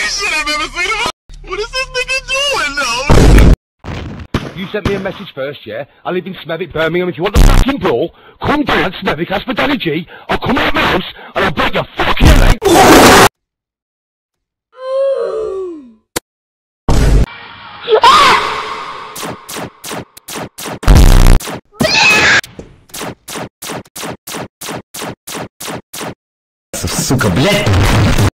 shit I've ever seen him. What is this nigga doing, though? You sent me a message first, yeah? I live in Smethwick, Birmingham. If you want the fucking brawl, come down Smethwick, ask for Danny G. I'll come out my house and I'll break your fucking leg. Сука, блядь!